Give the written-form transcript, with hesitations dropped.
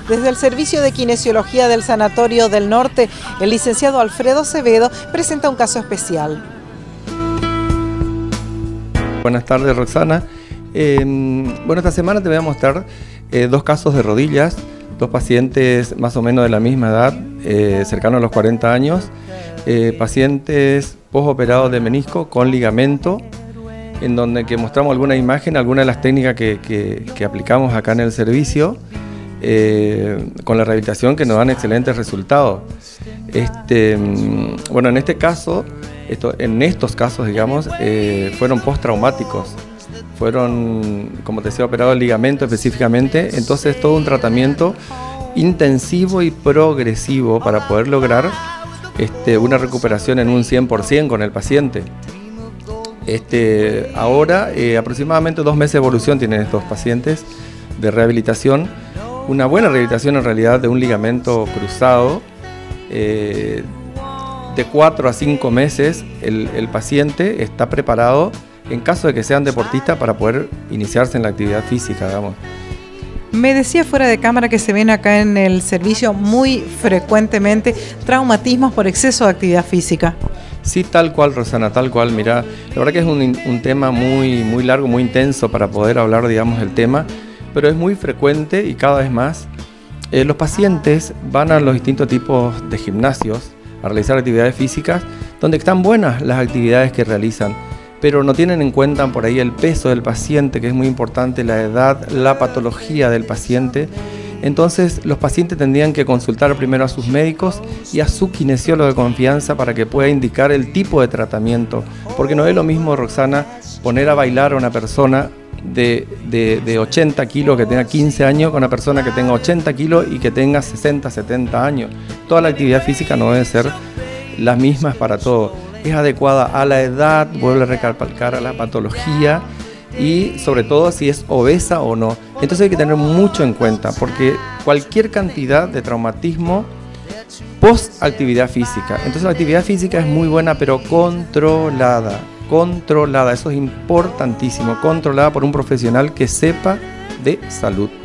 Desde el Servicio de Kinesiología del Sanatorio del Norte, el licenciado Alfredo Acevedo presenta un caso especial. Buenas tardes, Roxana. Bueno, esta semana te voy a mostrar dos casos de rodillas, dos pacientes más o menos de la misma edad, cercanos a los 40 años, pacientes postoperados de menisco con ligamento, en donde que mostramos alguna imagen, algunas de las técnicas que aplicamos acá en el servicio, con la rehabilitación que nos dan excelentes resultados. Bueno, en este caso, en estos casos, digamos, fueron postraumáticos. Fueron, como te decía, operados el ligamento específicamente, entonces todo un tratamiento intensivo y progresivo para poder lograr una recuperación en un 100% con el paciente. Ahora, aproximadamente 2 meses de evolución tienen estos pacientes de rehabilitación, una buena rehabilitación en realidad de un ligamento cruzado. De 4 a 5 meses el paciente está preparado en caso de que sean deportistas para poder iniciarse en la actividad física, digamos. Me decía fuera de cámara que se ven acá en el servicio muy frecuentemente traumatismos por exceso de actividad física. Sí, tal cual, Rosana, tal cual. Mira, la verdad que es un tema muy largo, muy intenso para poder hablar, digamos, del tema, pero es muy frecuente y cada vez más. Los pacientes van a los distintos tipos de gimnasios a realizar actividades físicas donde están buenas las actividades que realizan, pero no tienen en cuenta por ahí el peso del paciente, que es muy importante, la edad, la patología del paciente. Entonces los pacientes tendrían que consultar primero a sus médicos y a su kinesiólogo de confianza para que pueda indicar el tipo de tratamiento, porque no es lo mismo, Roxana, poner a bailar a una persona de 80 kilos que tenga 15 años con una persona que tenga 80 kilos y que tenga 60, 70 años. Toda la actividad física no debe ser las mismas para todos. Es adecuada a la edad, vuelve a recalcar a la patología y sobre todo si es obesa o no. Entonces hay que tener mucho en cuenta porque cualquier cantidad de traumatismo post actividad física. Entonces la actividad física es muy buena pero controlada, eso es importantísimo, controlada por un profesional que sepa de salud.